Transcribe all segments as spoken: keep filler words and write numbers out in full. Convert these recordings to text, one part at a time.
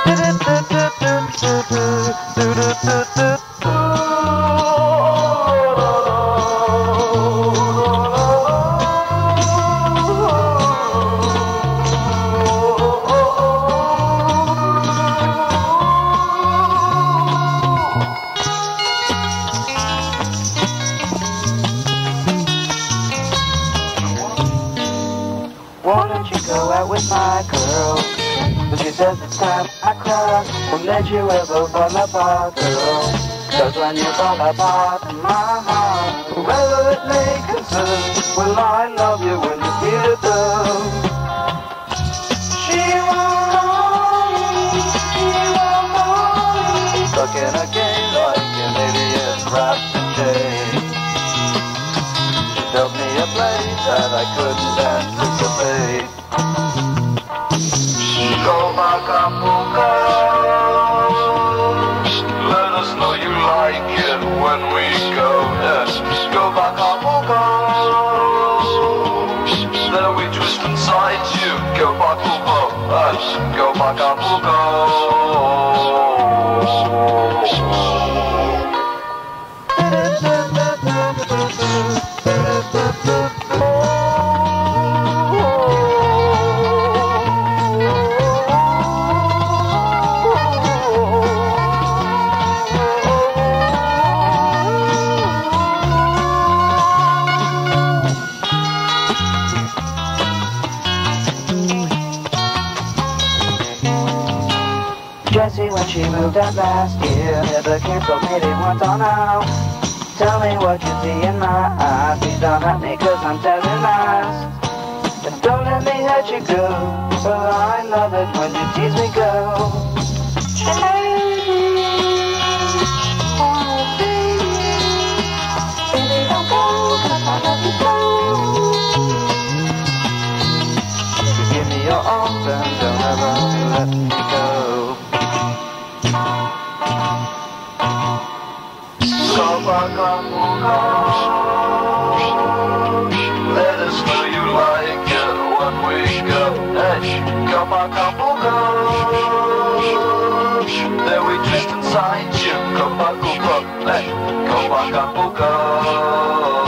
Why don't you go out with my girl? But she says it's time I cry. Won't let you ever fall apart, girl. Cause when you fall apart, my heart, whoever it may concern, will I love you when you feel it though? She won't know me, she won't know me. Stuck in a game like an idiot wrapped in chains. She took me a place that I couldn't anticipate. Go back Acapulco. Let us know you like it when we go. Yes, go back Acapulco. Then we twist inside you. Go back Acapulco. Yes, go back Acapulco. Jessie, when she moved out last year, never canceled, made it once on out. Tell me what you see in my eyes. Please don't hurt me cause I'm telling lies. But don't let me hurt you, girl. But I love it when you tease me, girl. Baby, don't go cause I love you so. So give me your arms and don't ever let me go. Go back Acapulco. Let us know you like it when we go. Hey, go back Acapulco. Then we twist inside you. Go back Acapulco. Hey, go back Acapulco.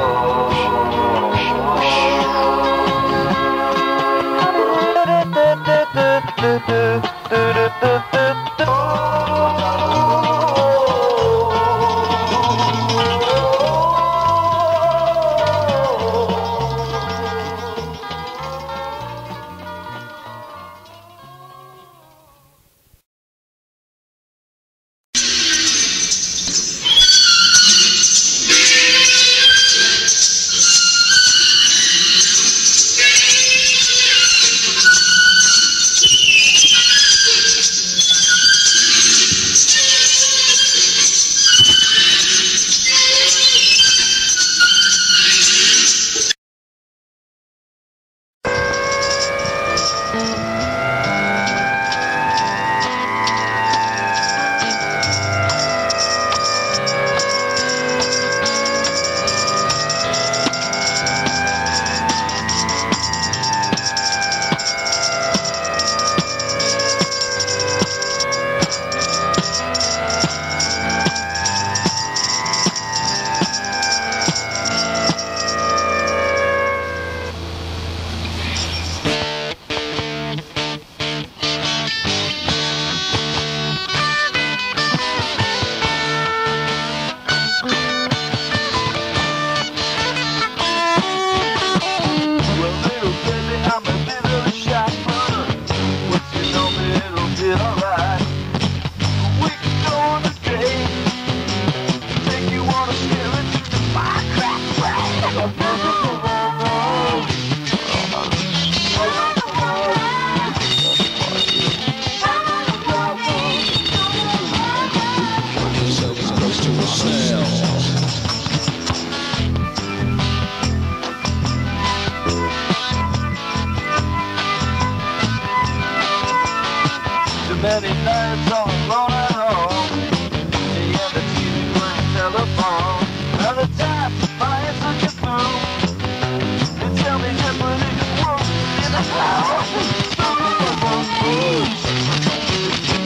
Many nights all alone at home, me and the T V playing telephone. Now the time my answer gets through. You tell me just what it is wrong in the house.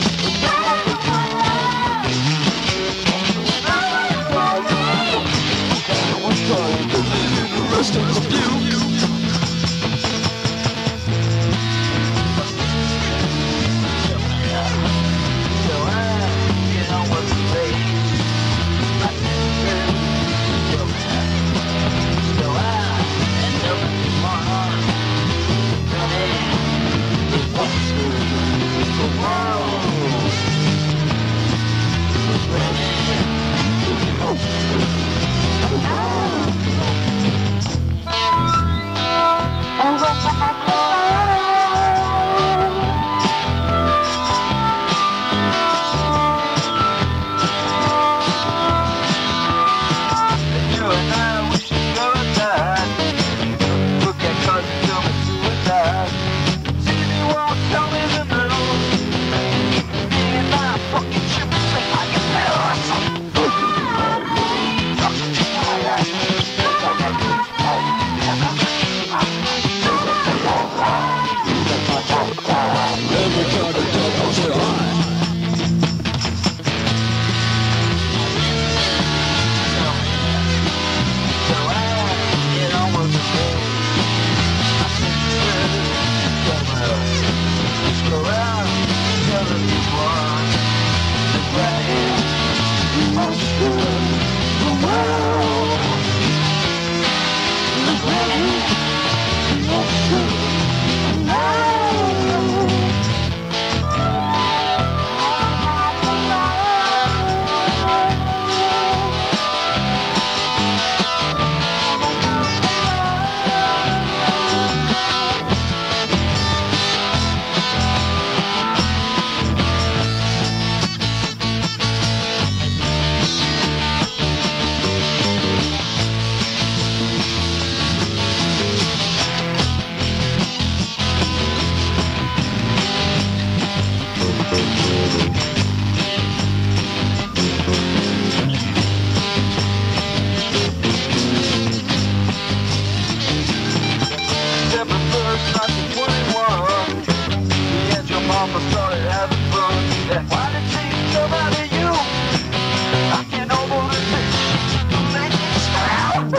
mama started having fun. And why did she come out of you? I can't overlook this. Make it sound.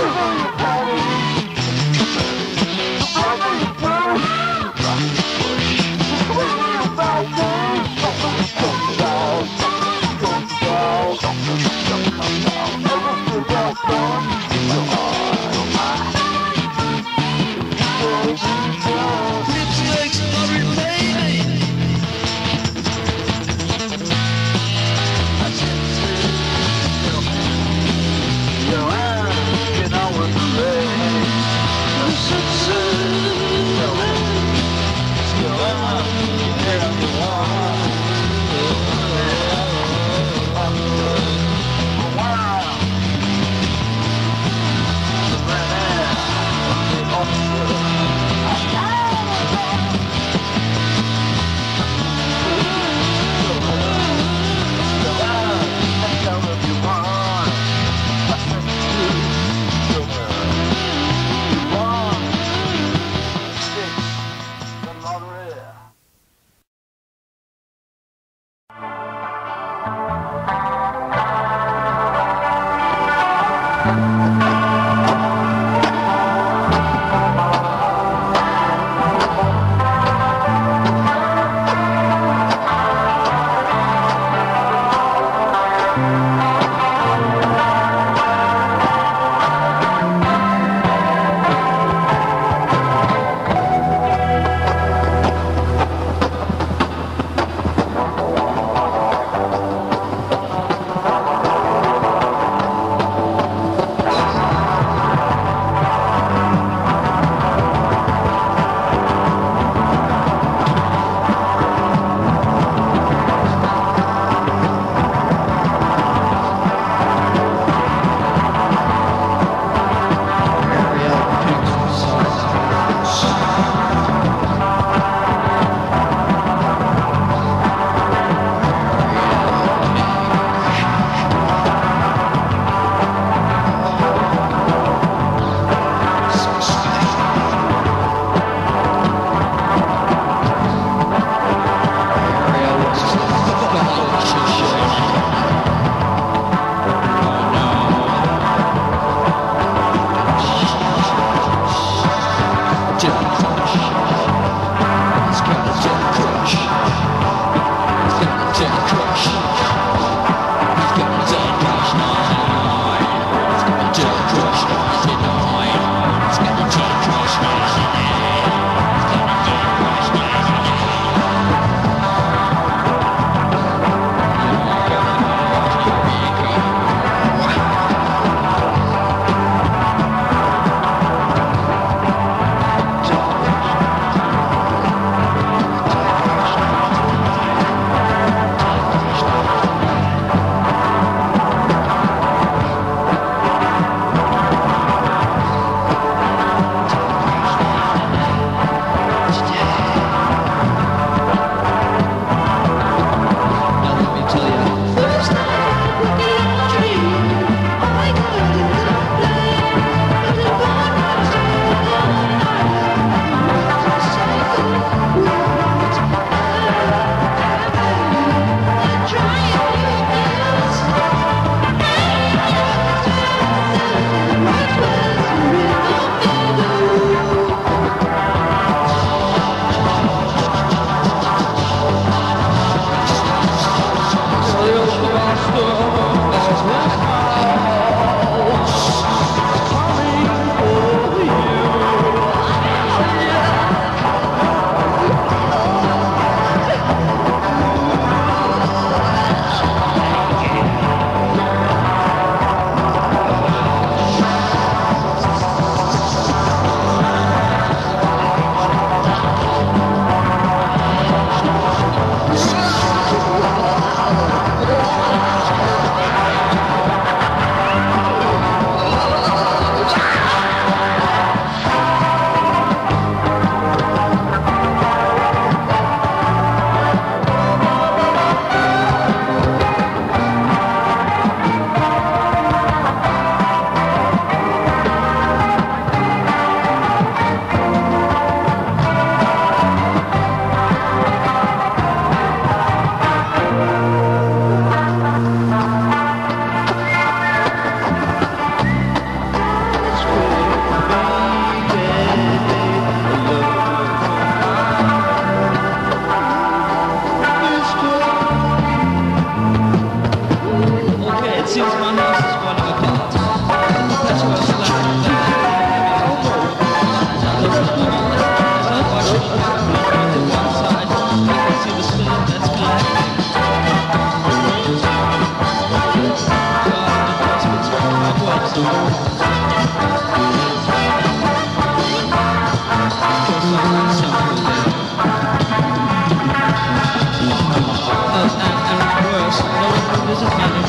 just